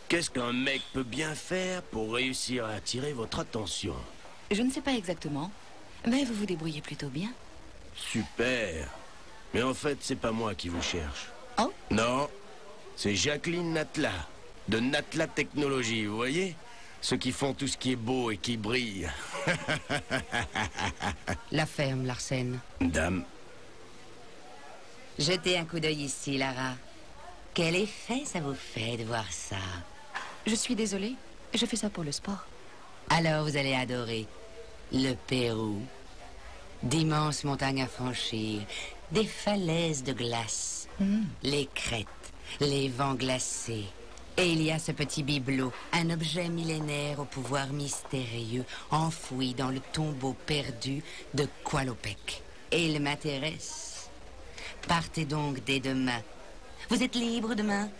Qu'est-ce qu'un mec peut bien faire pour réussir à attirer votre attention? Je ne sais pas exactement, mais vous vous débrouillez plutôt bien. Super. Mais en fait, c'est pas moi qui vous cherche. Oh? Non, c'est Jacqueline Natla, de Natla Technologies, vous voyez? Ceux qui font tout ce qui est beau et qui brille. La ferme, Larsen. Dame. Jetez un coup d'œil ici, Lara. Quel effet ça vous fait de voir ça? Je suis désolée, je fais ça pour le sport. Alors vous allez adorer le Pérou. D'immenses montagnes à franchir, des falaises de glace, les crêtes, les vents glacés. Et il y a ce petit bibelot, un objet millénaire au pouvoir mystérieux, enfoui dans le tombeau perdu de Qualopec. Et il m'intéresse. Partez donc dès demain. Vous êtes libre demain?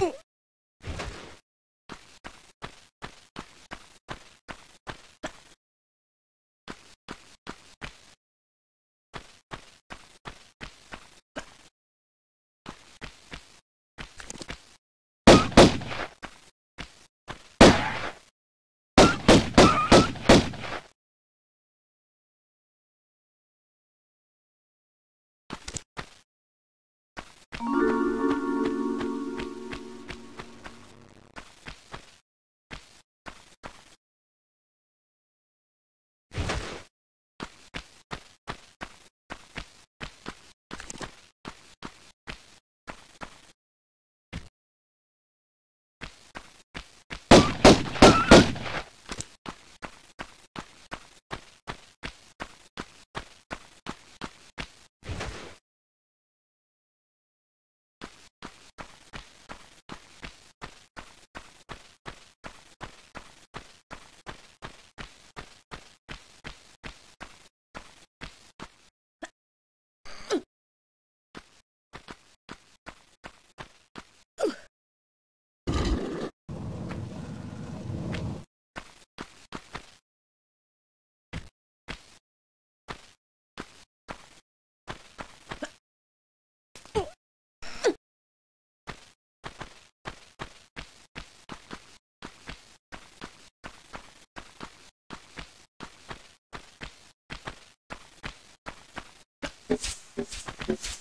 You